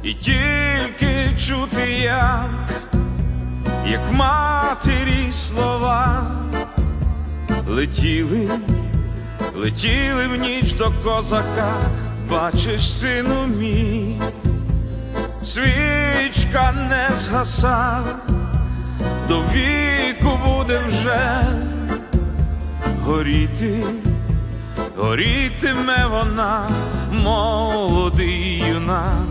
і тільки чути, як матері слова летіли, летіли в ніч до козака. Бачиш, сину мій, свічка не згаса, до віку буде вже горіти, горітиме вона, молодий юнак,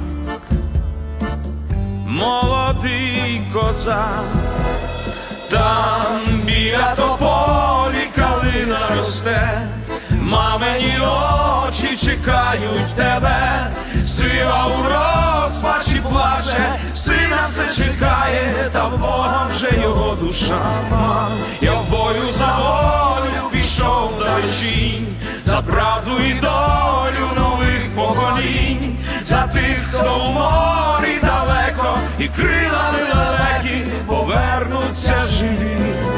молодий козак. Там біля тополі калина росте, мамині очі чекають тебе. Сила у розпачі плаче, сина все чекає, та в Бога вже його душа. Я в бою за волю пішов далечінь, за правду і долю нових поколінь, за тих, хто в морі далеко і крилами далекі повернуться живі.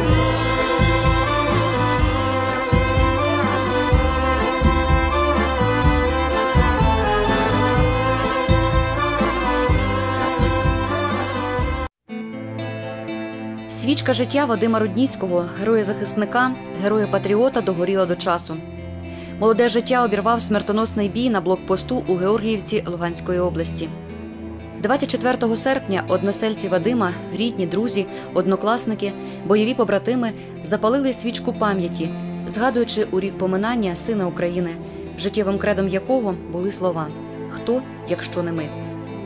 Свічка життя Вадима Рудніцького, героя-захисника, героя-патріота, догоріла до часу. Молоде життя обірвав смертоносний бій на блокпосту у Георгіївці Луганської області. 24 серпня односельці Вадима, рідні, друзі, однокласники, бойові побратими запалили свічку пам'яті, згадуючи у рік поминання сина України, життєвим кредом якого були слова «Хто, якщо не ми?».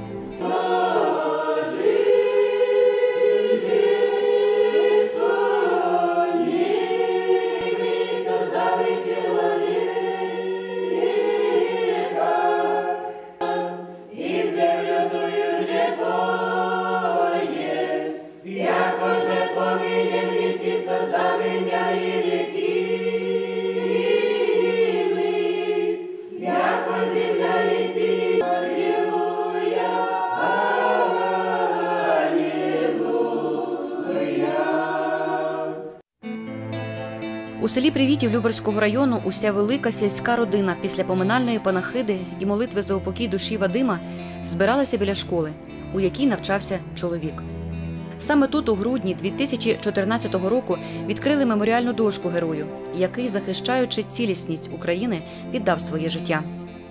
У селі Привітів Любарського району уся велика сільська родина після поминальної панахиди і молитви за упокій душі Вадима збиралася біля школи, у якій навчався чоловік. Саме тут у грудні 2014 року відкрили меморіальну дошку герою, який, захищаючи цілісність України, віддав своє життя.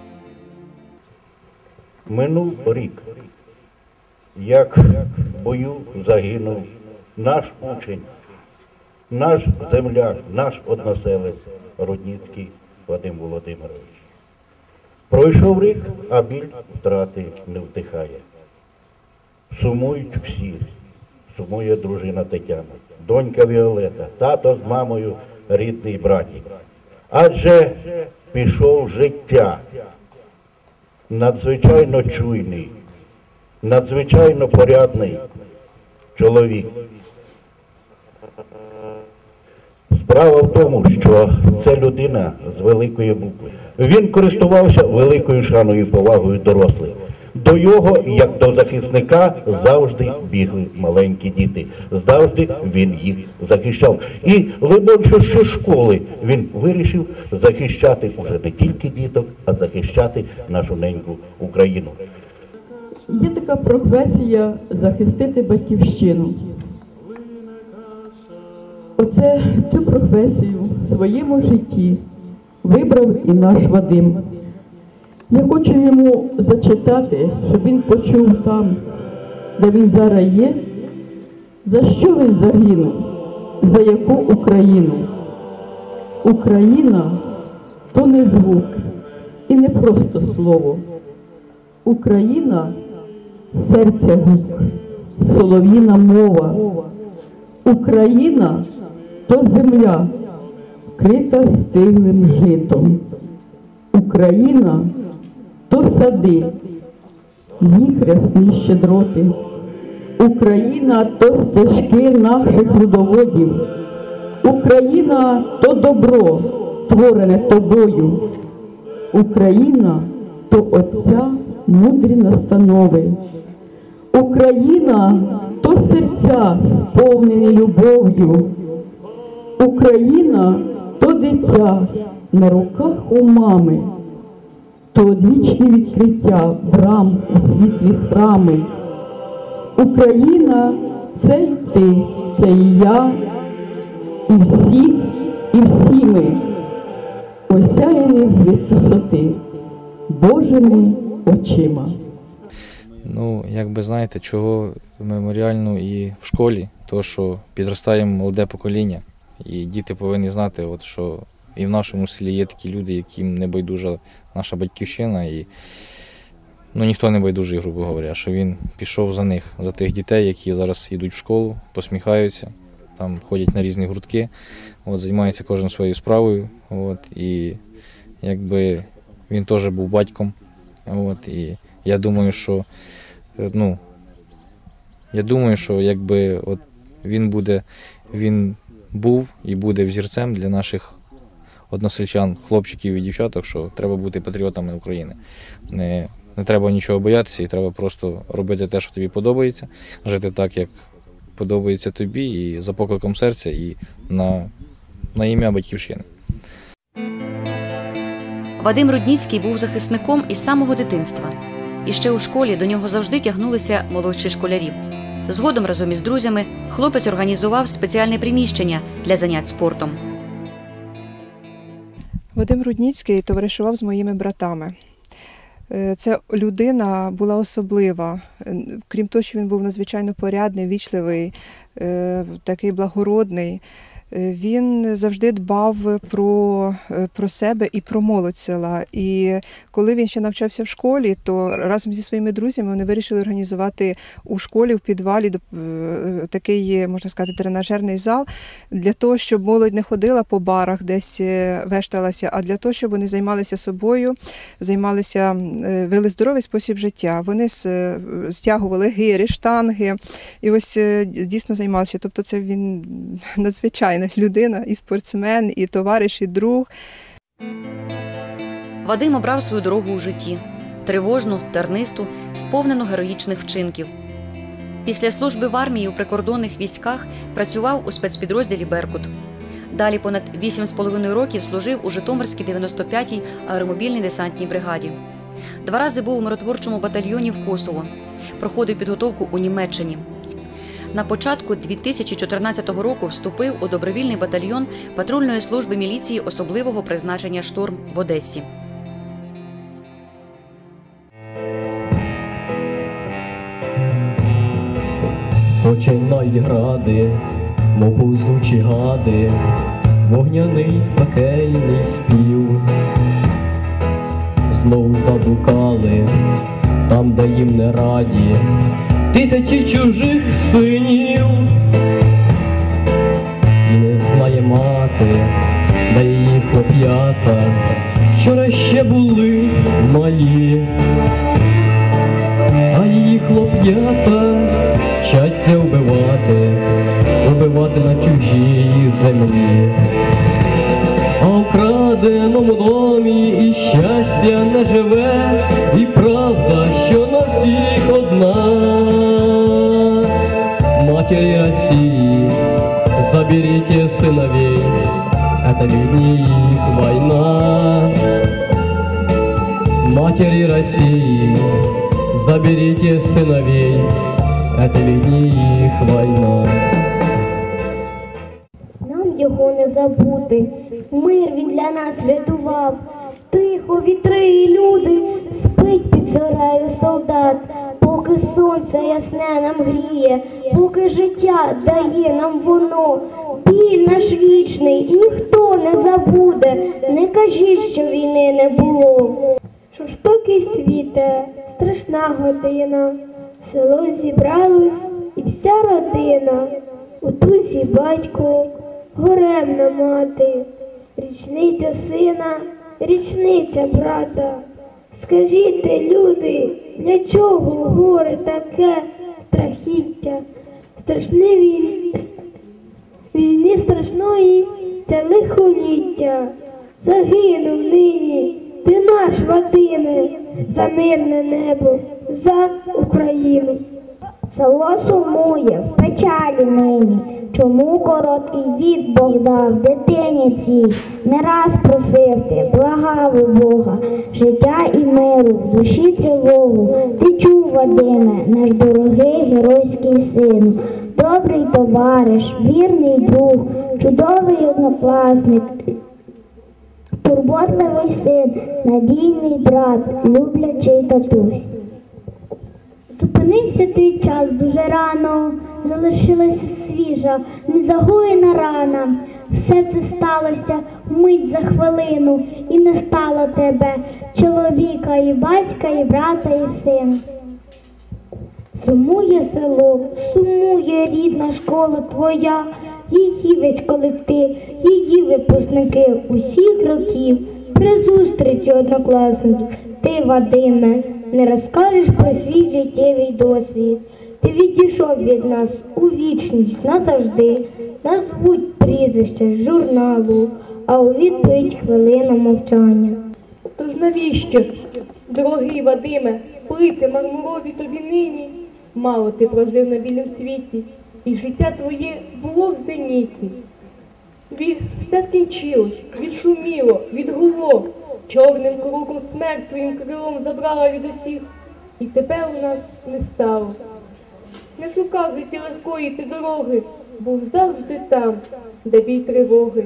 Минув рік, як в бою загинув наш учень, наш земляк, наш односелець Рудніцький Вадим Володимирович. Пройшов рік, а біль втрати не втихає. Сумують всі. Сумує дружина Тетяна, донька Віолета, тато з мамою, рідний братик. Адже пішов життя. Надзвичайно чуйний, надзвичайно порядний чоловік. Справа в тому, що це людина з великої букви. Він користувався великою шаною і повагою дорослих. До його, як до захисника, завжди бігли маленькі діти. Завжди він їх захищав. І, либонь, що школи він вирішив захищати уже не тільки діток, а захищати нашу неньку Україну. Є така професія – захистити батьківщину. Оце цю професію в своєму житті вибрав і наш Вадим. Я хочу йому зачитати, щоб він почув там, де він зараз є, за що він загинув, за яку Україну. Україна – то не звук і не просто слово. Україна – серця гук, солов'їна мова. Україна – то земля, вкрита стиглим житом. Україна – то сади, їх рясні щедроти. Україна – то стежки наших людоводів. Україна – то добро, творене тобою. Україна – то Отця мудрі настанови. Україна – то серця, сповнені любов'ю. Україна – то дитя на руках у мами. що одвічні відкриття брам у світлі храми. Україна – це й ти, це і я, і всі ми, осяяні з висоти Божими очима. Ну, якби знаєте, чого меморіальну і в школі, то що підростає молоде покоління, і діти повинні знати, от, що і в нашому селі є такі люди, яким не байдужа наша батьківщина, і ну, ніхто не байдужий, грубо говоря, що він пішов за них, за тих дітей, які зараз йдуть в школу, посміхаються, там ходять на різні гуртки, от, займаються кожен своєю справою, от, і якби він теж був батьком, от, і я думаю, що якби от він був і буде взірцем для наших односельчан, хлопчиків і дівчаток, що треба бути патріотами України. Не треба нічого боятися, і треба просто робити те, що тобі подобається, жити так, як подобається тобі, і за покликом серця, і на ім'я батьківщини. Вадим Рудніцький був захисником із самого дитинства. І ще у школі до нього завжди тягнулися молодші школярі. Згодом разом із друзями хлопець організував спеціальне приміщення для занять спортом. Вадим Рудніцький товаришував з моїми братами. Ця людина була особлива. Крім того, що він був надзвичайно порядний, вічливий, такий благородний. Він завжди дбав про себе і про молодь села. І коли він ще навчався в школі, то разом зі своїми друзями вони вирішили організувати у школі, в підвалі, такий, можна сказати, тренажерний зал, для того, щоб молодь не ходила по барах, десь вешталася, а для того, щоб вони займалися собою, вели здоровий спосіб життя. Вони стягували гирі, штанги, і ось дійсно займалися. Тобто це він надзвичайно людина, і спортсмен, і товариш, і друг. Вадим обрав свою дорогу у житті – тривожну, тернисту, сповнену героїчних вчинків. Після служби в армії у прикордонних військах працював у спецпідрозділі «Беркут». Далі понад 8,5 років служив у Житомирській 95-й аеромобільній десантній бригаді. 2 рази був у миротворчому батальйоні в Косово. Проходив підготовку у Німеччині. На початку 2014 року вступив у добровільний батальйон патрульної служби міліції особливого призначення «Шторм» в Одесі. Починають гради, мов повзучі гади, вогняний пекельний спів. Знову задукали, там, де їм не раді, тисячі чужих синів. І не знає мати, де її хлоп'ята вчора ще були малі, а її хлоп'ята вчаться убивати на чужій землі. А в краденому домі і щастя не живе, і правда, що на всіх одна. Матери России, заберите сыновей, это ведь не их война. Матери России, заберите сыновей, это ведь не их война. Нам його не забути, мир він для нас врятував. Тихо, вітри і люди, спить під зорею солдат. Поки сонце ясне нам гріє, поки життя дає нам воно. Біль наш вічний ніхто не забуде, не кажіть, що війни не було. Жорстокий світе, страшна година, в село зібралось і вся родина. У дусі батько, горемна мати, річниця сина, річниця брата. Скажіть, люди, для чого горе таке страхіття? Війни страшної це лихоліття. Загинув нині ти наш, Вадиме, за мирне небо, за Україну. Село сумує в печалі нині, Чому короткий вік Бог дав дитині цій? Не раз просив ти, благав у Бога, життя і миру, в душі тривогу. Ти чув, Вадиме, наш дорогий геройський син, добрий товариш, вірний друг, чудовий однокласник, турботливий син, надійний брат, люблячий татусь. Зупинився твій час дуже рано, залишилася свіжа, незагоєна рана. Все це сталося вмить за хвилину, і не стало тебе, чоловіка, і батька, і брата, і сина. Сумує село, сумує рідна школа твоя, її весь колектив, її випускники усіх років. При зустрічі однокласників ти, Вадиме, не розкажеш про свій життєвий досвід. Ти відійшов від нас у вічність назавжди, назвуть прізвище з журналу, а у відповідь хвилина мовчання. Тож навіщо, дорогий Вадиме, плити мармурові тобі нині? Мало ти прожив на білім світі, і життя твоє було в зеніті. Все скінчилось, відшуміло, відгуло, чорним кругом смерть своїм крилом забрала від усіх, і тепер у нас не стало. Не шукав житті легкої ти дороги, був завжди там, де бій тривоги.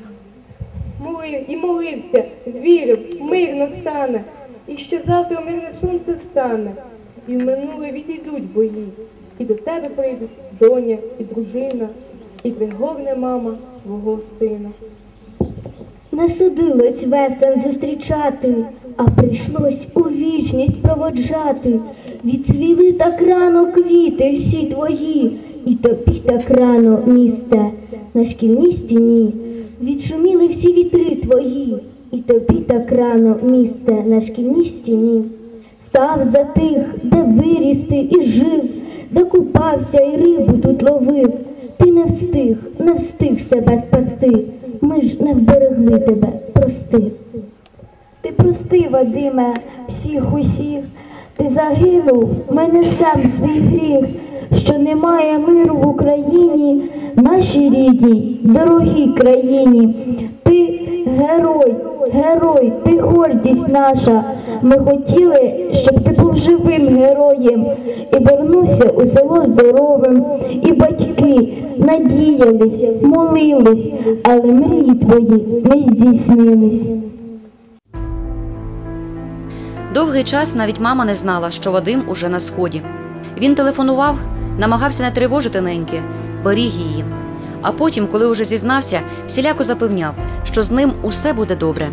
Молився, вірив, мир настане, і що завтра мирне сонце встане, і в минуле відійдуть бої, і до тебе прийдуть доня і дружина, і пригорне мама свого сина. Не судилось весел зустрічати, а прийшлось у вічність проводжати. Відцвіли так рано квіти всі твої, і тобі так рано місце на шкільній стіні. Відшуміли всі вітри твої, і тобі так рано місце на шкільній стіні. Став за тих, де виріс ти і жив, де купався і рибу тут ловив. Ти не встиг себе спасти, ми ж не вберегли тебе, прости. Ти прости, Вадиме, всіх усіх, ти загинув, ми несем свій гріх, що немає миру в Україні, нашій рідній, дорогій країні. Ти герой, ти гордість наша. Ми хотіли, щоб ти був живим героєм і вернувся у село здоровим. І батьки надіялись, молились, але мрії твої не здійснились. Довгий час навіть мама не знала, що Вадим уже на сході. Він телефонував, намагався не тривожити неньки, беріг її. А потім, коли уже зізнався, всіляко запевняв, що з ним усе буде добре.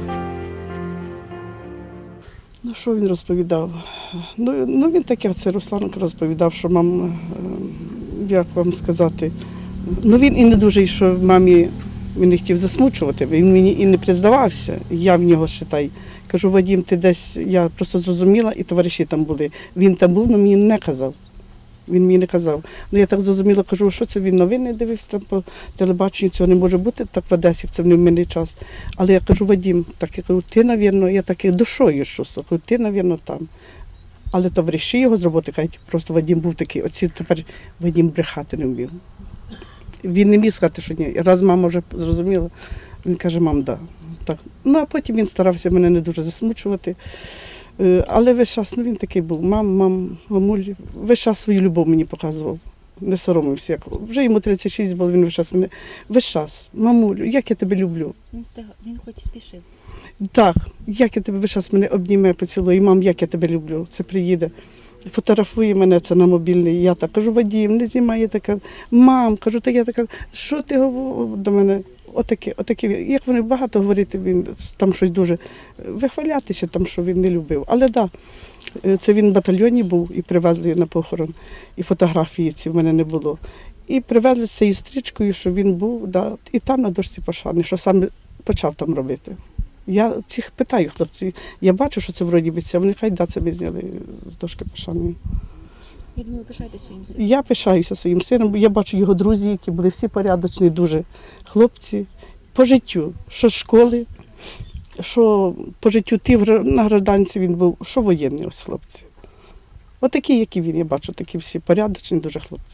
Ну, що він розповідав? Ну він таке, це Русланко розповідав, що мам, як вам сказати, ну він і не дуже, що мамі він не хотів засмучувати, він мені і не признавався, я в нього вважаю. Кажу, Вадим, ти десь, я просто зрозуміла, і товариші там були. Він там був, але мені не казав. Він мені не казав. Ну я так зрозуміла, кажу, що це він новини дивився там по телебаченню, цього не може бути, так в Одесі, це в невмінний час. Але я кажу, Вадим, так я кажу, ти, навірно, я так і душою чувствую, кажу, ти, навірно, там. Але товариші його з роботи кажуть, просто Вадим був такий, оці тепер Вадим брехати не вмів. Він не міг сказати, що ні. Раз мама вже зрозуміла, він каже, мам, да. Так. Ну, а потім він старався мене не дуже засмучувати. Але весь час, ну він такий був, мамуль, весь час свою любов мені показував, не соромився. Вже йому 36 було, він весь час, мамуль, як я тебе люблю. Він хоч спішив. Так, як я тебе весь час мене обніме, поцілує, мам, як я тебе люблю, це приїде. Фотографує мене це на мобільний, я так кажу, Вадим, не знімай, я така, мам, кажу, так я така, що ти говорив до мене? Отакі, як вони багато говорити, він там щось дуже вихвалятися, там, що він не любив. Але так, це він в батальйоні був і привезли на похорон, і фотографії ці в мене не було. І привезли з цією стрічкою, що він був, да, і там на дошці пошани, що саме почав там робити. Я цих питаю, хлопці, я бачу, що це вроді би це, вони хай да, це ми зняли з дошки пошани. Я думаю, пишаєте своїм сином? Я пишаюся своїм сином, я бачу його друзі, які були всі порядочні, дуже хлопці, по життю, що з школи, що по життю на гражданці він був, що воєнний ось хлопці. Отакі, які він, я бачу, такі всі порядочні, дуже хлопці.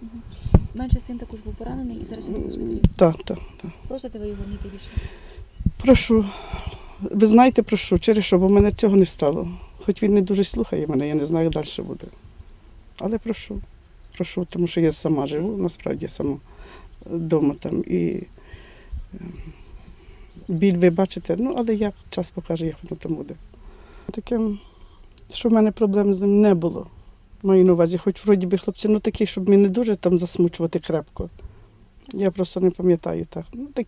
Менший син також був поранений і зараз він у госпіталі. Так. Просите ви його не йти більше? Прошу. Ви знаєте, прошу, через що, бо в мене цього не стало. Хоч він не дуже слухає мене, я не знаю, як далі буде. Але прошу, тому що я сама живу, насправді сама вдома там. І біль ви бачите, але як час покаже, як воно там буде. Таким, що в мене проблем з ним не було. Маю на увазі, хоч вроді би хлопці, такий, щоб мене не дуже там засмучувати крепко. Я просто не пам'ятаю так.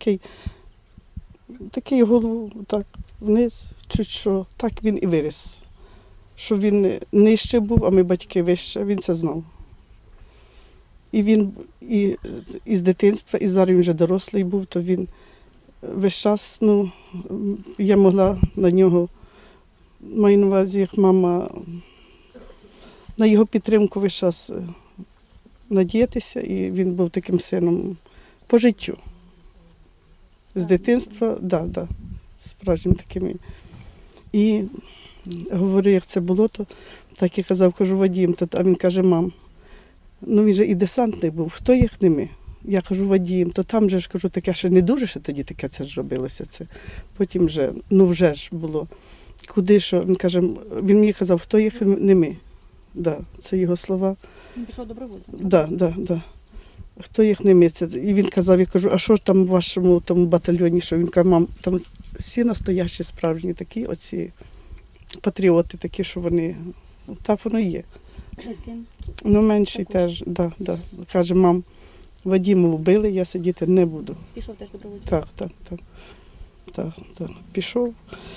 Такий голову, так, вниз, чуть що, так він і виріс. Що він нижче був, а ми батьки вище, він це знав. І він і з дитинства, і зараз він вже дорослий був, то він весь час, я могла на нього, маю на увазі, як мама, на його підтримку весь час надіятися, і він був таким сином по життю. З дитинства, справжнім таким. І говорю, як це було, то так і казав, кажу, Вадим, а він каже, мам, він же і десантний був, хто як не ми? Я кажу, Вадим, то там же ж, кажу, таке ще не дуже ще тоді таке це ж робилося. Це. Потім вже ж було. Куди що? Він каже, він мені казав, хто як не ми. Це його слова. Він пішов добровольцем? Да. Хто їх не ми. І він казав, я кажу, а що ж там в вашому тому батальйоні? Що? Він каже, мам, там всі настоящі, справжні такі, оці патріоти такі, що вони, так воно є. Ще син? Менший теж, да. Каже, мам, Вадима вбили, я сидіти не буду. Пішов теж добровольцем? Так. Пішов.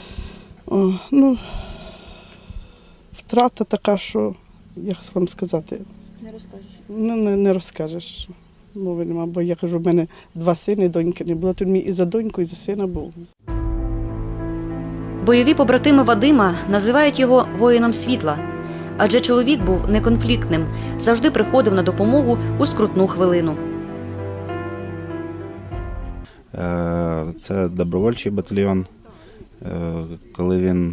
Втрата така, що, як вам сказати, не розкажеш? Не розкажеш. Мови нема, бо я кажу, в мене 2 сини, доньки не було, то мені і за доньку, і за сина був. Бойові побратими Вадима називають його воїном світла, адже чоловік був неконфліктним, завжди приходив на допомогу у скрутну хвилину. Це добровольчий батальйон. Коли він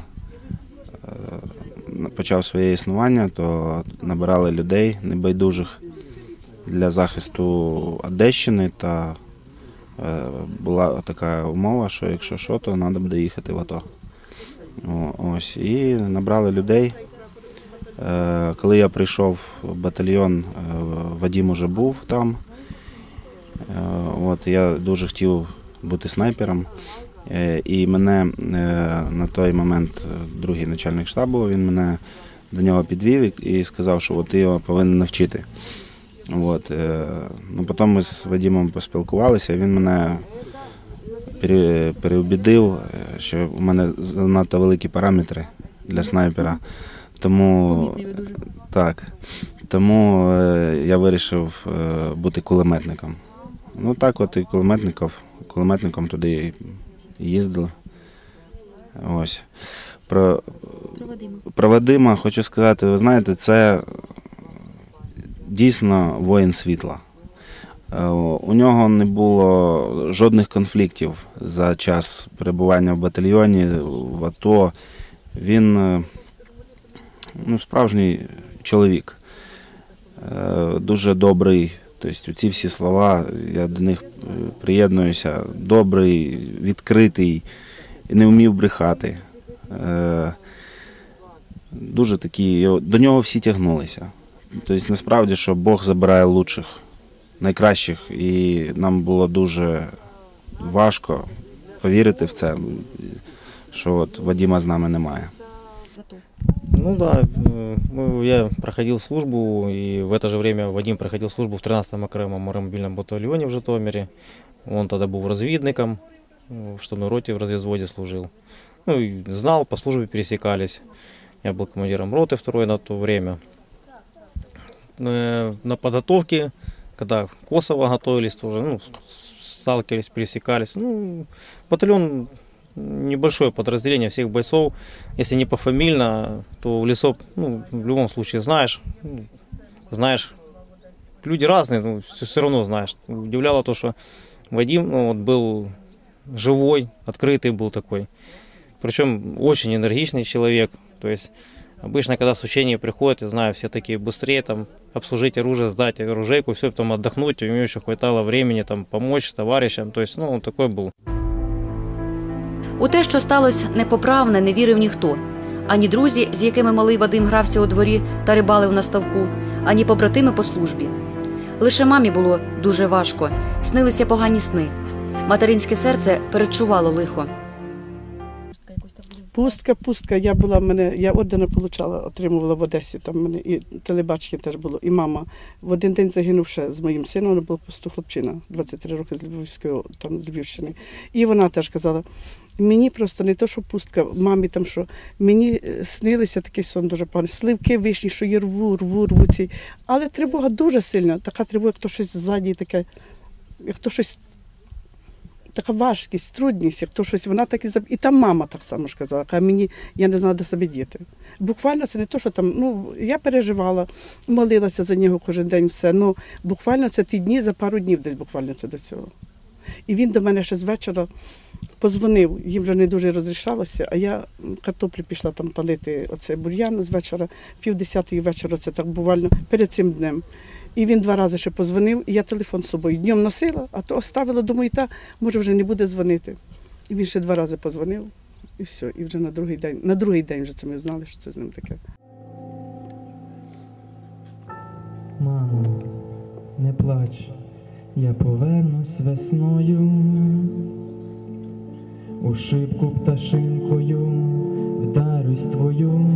почав своє існування, то набирали людей небайдужих для захисту Одещини, та була така умова, що якщо що, то треба буде їхати в АТО. Ось, і набрали людей. Коли я прийшов в батальйон, Вадим уже був там. Я дуже хотів бути снайпером. І мене на той момент другий начальник штабу, він мене до нього підвів і сказав, що ти його повинен навчити. Потім ми з Вадимом поспілкувалися, і він мене переубідив, що у мене занадто великі параметри для снайпера. Тому я вирішив бути кулеметником. І кулеметником туди їздили. Ось. Про Вадима хочу сказати, ви знаєте, це дійсно воїн світла. У нього не було жодних конфліктів за час перебування в батальйоні, в АТО. Він справжній чоловік, дуже добрий. Тобто ці всі слова, я до них приєднуюся, добрий, відкритий, не вмів брехати. Дуже такий, до нього всі тягнулися. Тобто насправді, що Бог забирає лучших, найкращих, і нам було дуже важко повірити в це, що Вадима з нами немає. Я проходил службу, и в это же время Вадим проходил службу в 13-м окремом аэромобильном батальоне в Житомире. Он тогда был разведником, в штабной роте в разведвзводе служил. Знал, по службе пересекались. Я был командиром роты второй на то время. На подготовке, когда Косово готовились, тоже сталкивались, пересекались. Батальон небольшое подразделение всех бойцов. Если не пофамильно, то в лесоп, в любом случае знаешь. Люди разные, все равно знаешь. Удивляло то, что Вадим был живой, открытый был такой. Причем очень энергичный человек. То есть Обычно, когда с учения приходят, я знаю, все такие быстрее там обслужить оружие, сдать оружейку, все, потом отдохнуть, у него еще хватало времени там помочь товарищам, то есть, ну, он такой был. У те, що сталося непоправне, не вірив ніхто. Ані друзі, з якими малий Вадим грався у дворі та рибалив на ставку, ані побратими по службі. Лише мамі було дуже важко, снилися погані сни. Материнське серце передчувало лихо. Пустка. Я ордена отримувала в Одесі, там в мене і телебачення теж було, і мама. В один день загинувши з моїм сином, вона була просто хлопчина, 23 роки з Львівщини. І вона теж казала, мені просто не то, що пустка, мамі там що, мені снилися такий сон дуже поганий, сливки вишні, що я рву ці. Але тривога дуже сильна, така тривога, як то щось ззаді, таке, як то щось, така важкість, трудність, як то щось, вона так і там мама так само ж казала, каже, мені, я не знала, де себе діти. Буквально це не то, що там, ну, я переживала, молилася за нього кожен день, все, ну, буквально це ті дні, за пару днів десь буквально це до цього. І він до мене ще з вечора позвонив, їм вже не дуже розрішалося, а я картоплю пішла там палити оце бур'ян з вечора, 9:30 вечора, це так буквально перед цим днем. І він 2 рази ще позвонив, і я телефон з собою днем носила, а то оставила, думаю, може вже не буде дзвонити. І він ще 2 рази позвонив, і все, і вже на другий день вже це ми знали, що це з ним таке. Мамо, не плач, я повернусь весною, у шибку пташинкою вдарюсь твою.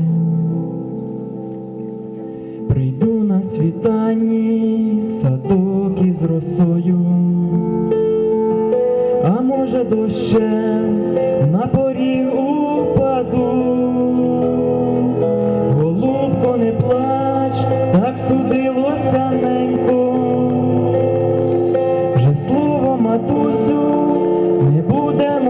Прийду на світанні в садок із росою, а може дощем на поріг упаду. Голубко, не плач, так судилося ненько, вже слово, матусю, не буде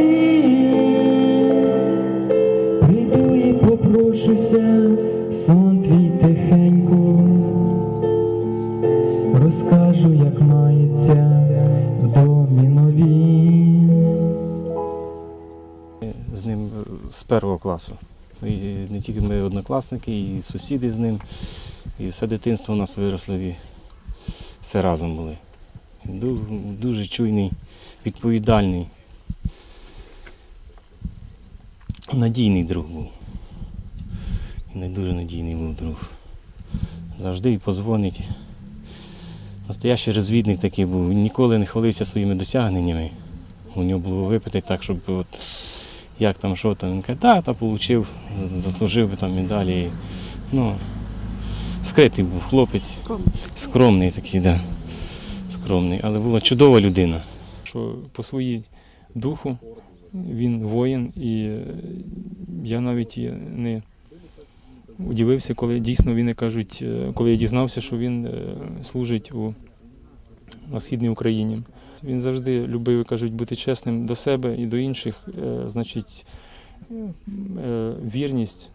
моїм. Прийду і попрошуся, сон твій тихенько, розкажу, як мається в домі новім. З ним з 1 класу. І не тільки ми однокласники, і сусіди з ним, і все дитинство у нас виросло, і все разом були. Дуже чуйний, відповідальний, надійний друг був. І не дуже надійний був друг. Завжди і позвонить. Настоящий розвідник такий був. Він ніколи не хвалився своїми досягненнями. У нього було випити так, щоб от, як там, що там. Він каже, та отримав, заслужив би там медалі. Ну, скритий був хлопець. Скромний такий, да. Скромний. Але була чудова людина. Що по своїй духу він воїн, і я навіть не удивився, коли дійсно він, кажуть, коли я дізнався, що він служить на Східній Україні. Він завжди любив, кажуть, бути чесним до себе і до інших, значить, вірність.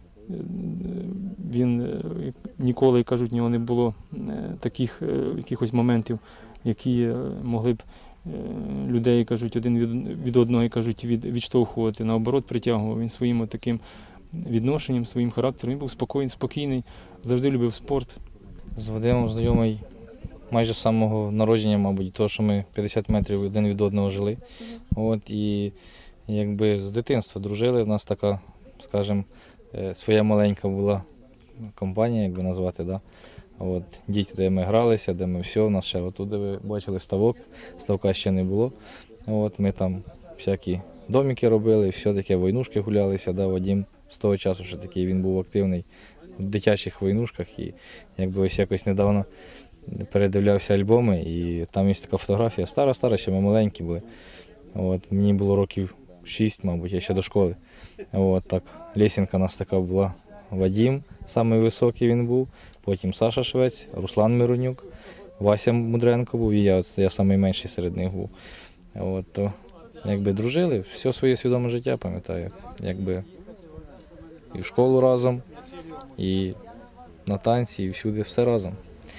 Він ніколи, кажуть, в нього не було таких якихось моментів, які могли б людей, кажуть, один від одного, кажуть, відштовхувати, наоборот, притягував. Він своїм таким відношенням, своїм характером. Він був спокійний, завжди любив спорт. З Вадимом знайомий майже з самого народження, мабуть, того, що ми 50 метрів один від одного жили. От, і якби з дитинства дружили. У нас така, скажімо, своя маленька була компанія, як би назвати. Да? От, діти, де ми гралися, де ми все, у нас ще отут, де ви бачили ставок, ставка ще не було. От, ми там всякі домики робили, все таке, войнушки гулялися. Да? Вадим з того часу, що такий він був активний в дитячих войнушках. І якби ось якось недавно передивлявся альбоми, і там є така фотографія, стара, ще ми маленькі були. От, мені було років 6, мабуть, я ще до школи. От, так, лесенка у нас така була. Вадим, самий високий він був, потім Саша Швець, Руслан Миронюк, Вася Мудренко був, і я найменший серед них був. От, то, якби дружили, все своє свідоме життя, пам'ятаю, якби і в школу разом, і на танці, і всюди, все разом.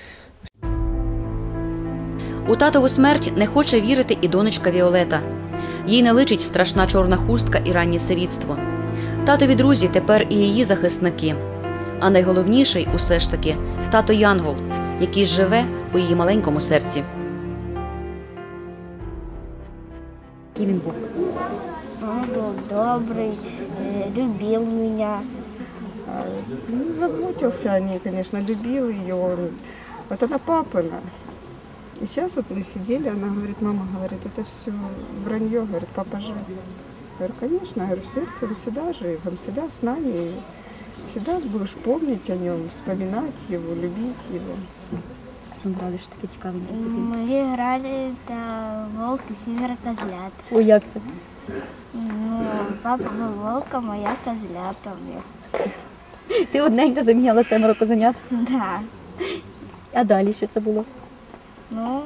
У татову смерть не хоче вірити і донечка Віолета. Їй не личить страшна чорна хустка і раннє сирітство. Татові друзі тепер і її захисники. А найголовніший усе ж таки тато Янгол, який живе у її маленькому серці. Який він був? Он был добрый, любил меня. Ну, заботился о ней, конечно, любил ее. Вот она папина. И сейчас вот мы сидели, она говорит, мама, говорит, это все вранье, говорит, папа жив. Я говорю, конечно, я говорю, в сердце он всегда жив, он всегда с нами. И всегда будешь помнить о нем, вспоминать его, любить его. Мы играли это волк и 7 козлят. Ой, як це? Ну, папа был волком, а я козлятом. Ти одненька заміняла 7 козенят? Да. А далі що це було? Ну,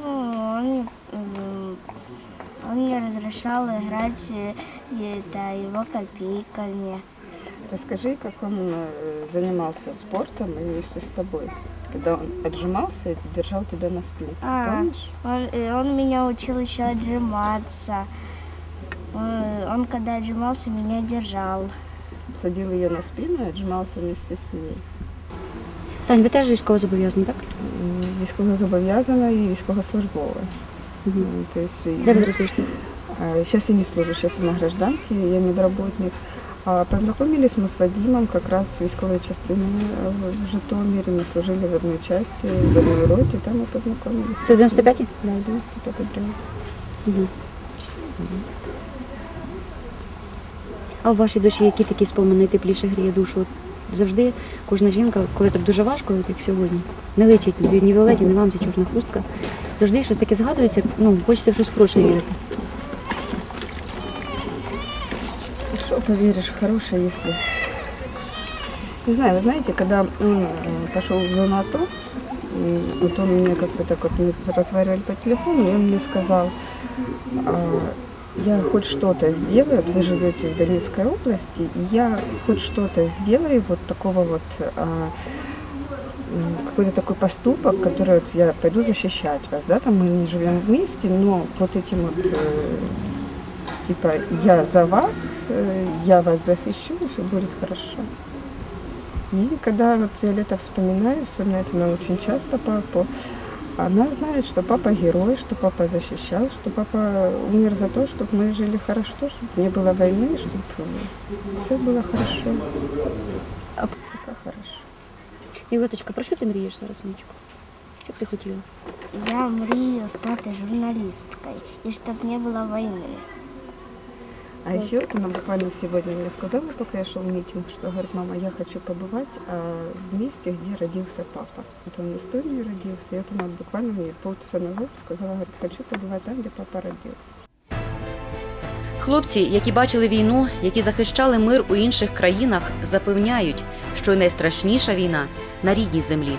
он мне разрешал играть его копейками. Расскажи, как он занимался спортом и вместе с тобой, когда он отжимался и держал тебя на спине. Помнишь? Он меня учил еще отжиматься. Он когда отжимался, меня держал. Садил ее на спину и отжимался вместе с ней. Тань, ви теж військовозобов'язані, так? Військовозобов'язана і військовослужбова. То есть, Де ви зараз служите? Сейчас я не служу, сейчас я на гражданке, я медработник. А познакомились мы с Вадимом как раз с військовой частины в Житомире. Мы служили в одной части, в одной роте, там мы познакомились. Це в 95-й? Да, 95-й бригад. А у вашій душі які такі спомини найтепліше гріє душу? От завжди кожна жінка, коли так дуже важко, от як сьогодні, не личить ні Віолеті, ні вам ця чорна хустка, завжди щось таке згадується, ну, хочеться в щось хороше вірити. Что поверишь в хорошее, если... Не знаю, вы знаете, когда он пошел в зону АТО, вот он мне как-то так вот, мы разговаривали по телефону, и он мне сказал, я хоть что-то сделаю, вот вы живете в Донецкой области, и я хоть что-то сделаю, вот такого вот, какой-то такой поступок, который вот я пойду защищать вас, да, там мы не живем вместе, но вот этим вот, типа, я за вас, я вас защищу, все будет хорошо. И когда вот Виолетта вспоминает она очень часто папу, она знает, что папа герой, что папа защищал, что папа умер за то, чтобы мы жили хорошо, чтобы не было войны, чтобы все было хорошо. Пока хорошо. Віолеточка, про що ти мрієш зараз, сонечко? Що б ти хотіла? Я мрію стати журналисткой, и чтобы не было войны. А еще она буквально сегодня мне сказала, пока я шел в митинг, что говорит, мама, я хочу побывать в месте, где родился папа. Вот он в Эстонии родился, и вот она буквально мне полчаса назад сказала, говорит, хочу побывать там, где папа родился. Хлопці, які бачили війну, які захищали мир у інших країнах, запевняють, що найстрашніша війна на рідній землі.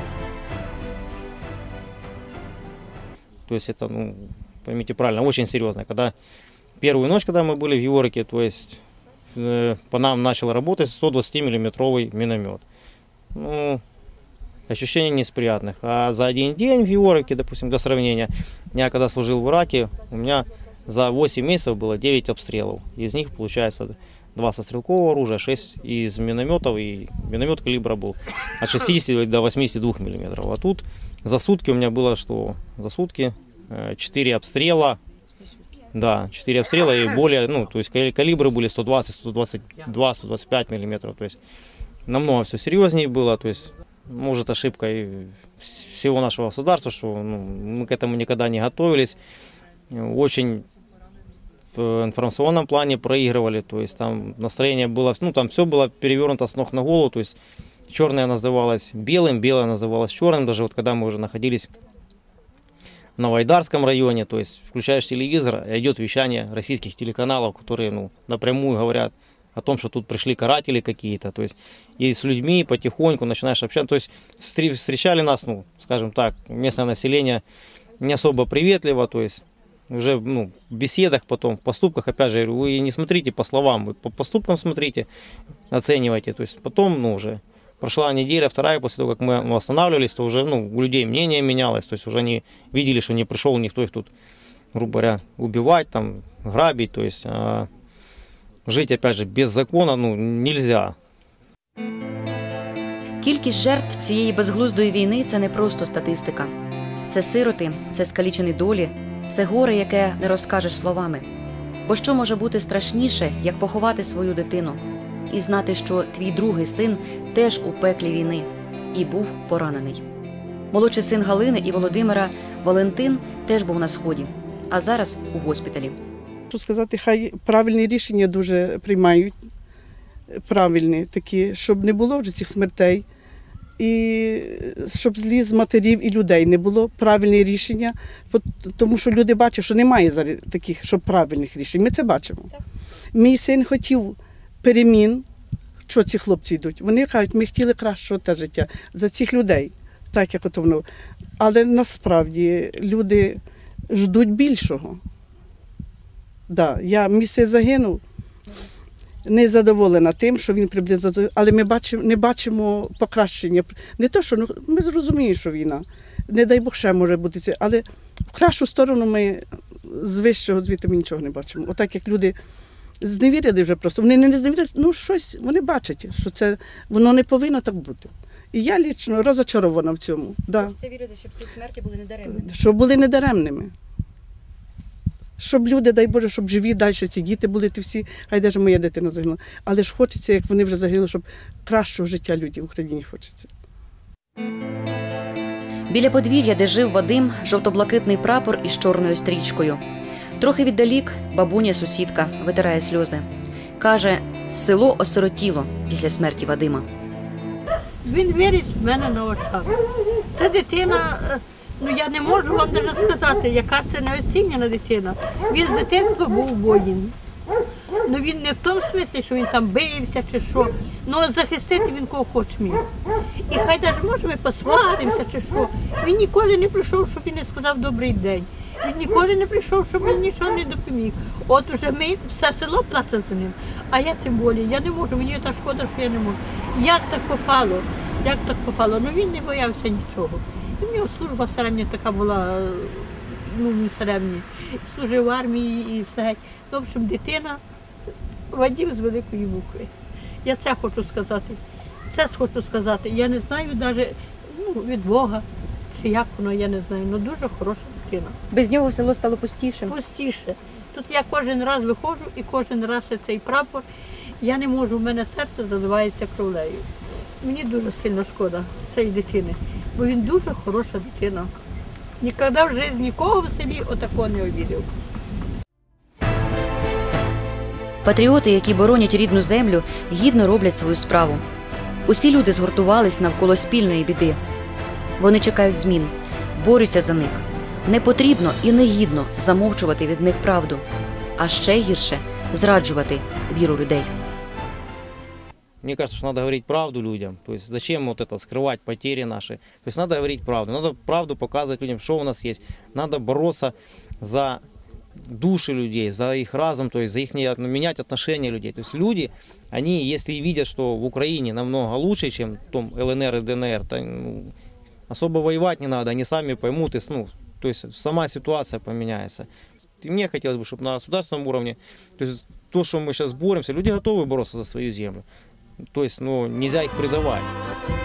То есть это, ну, поймите правильно, очень серьезно. Когда первую ночь, когда мы были в Йорке, то есть по нам начал работать 120-миллиметровый миномет. Ну, ощущения не из приятных. А за один день в Йорке, допустим, для сравнения, я когда служил в Ираке, у меня за 8 месяцев было 9 обстрелов. Из них, получается, 2 со стрелкового оружия, 6 из минометов, и миномет калибра был от 60 до 82 миллиметров. А тут за сутки у меня было, что за сутки 4 обстрела. Да, 4 обстрела и более, ну, то есть калибры были 120, 122, 125 миллиметров. То есть намного все серьезнее было. То есть, может, ошибка и всего нашего государства, что, ну, мы к этому никогда не готовились. Очень в информационном плане проигрывали. То есть там настроение было, ну, там все было перевернуто с ног на голову. То есть черное называлось белым, белое называлось черным. Даже вот когда мы уже находились в Новоайдарском районе, то есть включаешь телевизор, идет вещание российских телеканалов, которые, ну, напрямую говорят о том, что тут пришли каратели какие-то, то есть и с людьми потихоньку начинаешь общаться, то есть встречали нас, ну, скажем так, местное население не особо приветливо, то есть уже, ну, в беседах потом, в поступках, опять же, вы не смотрите по словам, вы по поступкам смотрите, оценивайте, то есть потом, ну, уже прошла неделя, вторая, после того, как мы, ну, останавливались, то уже, ну, у людей мнение менялось, то есть уже они видели, что не пришел никто их тут, грубо говоря, убивать, там, грабить, то есть жить, опять же, без закона, ну, нельзя. Кількість жертв цієї безглуздої війни – це не просто статистика. Це сироти, це скалічені долі, це горе, яке не розкажеш словами. Бо що може бути страшніше, як поховати свою дитину і знати, що твій другий син теж у пеклі війни і був поранений. Молодший син Галини і Володимира, Валентин, теж був на Сході, а зараз у госпіталі. Що сказати, хай правильні рішення дуже приймають, правильні такі, щоб не було вже цих смертей, і щоб злі з матерів і людей не було, правильні рішення, тому що люди бачать, що немає зараз таких, щоб правильних рішень. Ми це бачимо. Мій син хотів перемін, що ці хлопці йдуть. Вони кажуть, ми хотіли кращого та життя за цих людей, так як ото воно. Але насправді люди ждуть більшого. Да, мій син загинув, не задоволена тим, що він приблизно загинув, але ми не бачимо покращення. Не те, що ми зрозуміємо, що війна, не дай Бог ще може бути це, але в кращу сторону ми з вищого звідти ми нічого не бачимо. Отак як люди зневірили вже просто, вони не зневірили, щось, вони бачать, що це, воно не повинно так бути. І я лічно розочарована в цьому. Да. Хочеться вірити, щоб ці смерті були недаремними. Щоб були недаремними. Щоб люди, дай Боже, щоб живі далі ці діти були, ті всі, хай навіть моя дитина загинула. Але ж хочеться, як вони вже загинули, щоб кращого життя людям в Україні хочеться. Біля подвір'я, де жив Вадим, жовто-блакитний прапор із чорною стрічкою. Трохи віддалік бабуня-сусідка витирає сльози. Каже, село осиротіло після смерті Вадима. Він виріс в мене на очах. Це дитина, я не можу вам навіть сказати, яка це неоцінена дитина. Він з дитинства був воїн. Він не в тому смислі, що він там бився чи що, захистити він кого хоч міг. І хай навіть, може, ми посваримося чи що. Він ніколи не прийшов, щоб він не сказав добрий день. Він ніколи не прийшов, щоб він нічого не допоміг. От уже все село плаче за ним, а я тим більше, я не можу, мені так шкода, що я не можу. Як так попало? Він не боявся нічого. І в нього служба середня така була, не середня. Служив в армії і все. В общем, дитина Вадим з великої букви. Я це хочу сказати. Я не знаю навіть від Бога, чи як воно, я не знаю, дуже хороша дитина. Без нього село стало пустішим? Пустіше. Тут я кожен раз виходжу і кожен раз цей прапор, я не можу, в мене серце заливається кровлею. Мені дуже сильно шкода цієї дитини, бо він дуже хороша дитина. Ніколи в житті нікого в селі отакого не обідав. Патріоти, які боронять рідну землю, гідно роблять свою справу. Усі люди згуртувались навколо спільної біди. Вони чекають змін, борються за них. Не потрібно і не гідно замовчувати від них правду, а ще гірше – зраджувати віру людей. Мне кажется, что надо говорить правду людям. То есть зачем скрывать потери наши? То есть надо говорить правду. Надо правду показывать людям, что у нас есть. Надо бороться за души людей, за их разум, то есть за их менять отношения людей. То есть люди, они, если видят, что в Украине намного лучше, чем в том ЛНР и ДНР, то особо воевать не надо, они сами поймут, то есть сама ситуация поменяется. И мне хотелось бы, чтобы на государственном уровне, то есть то, что мы сейчас боремся, люди готовы бороться за свою землю. То есть, нельзя их предавать.